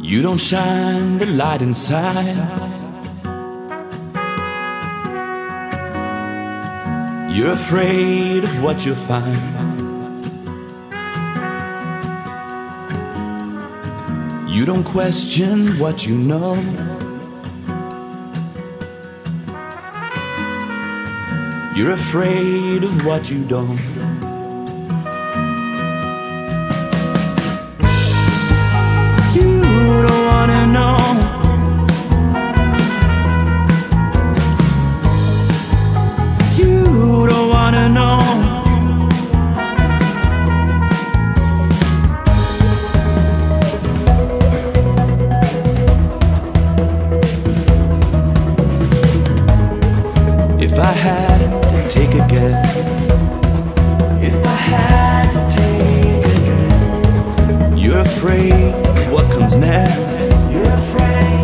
You don't shine the light inside. You're afraid of what you'll find. You don't question what you know. You're afraid of what you don't. You don't wanna know. You don't wanna know. If I had to take a guess, if I had to take a guess, you're afraid of what comes next. You're afraid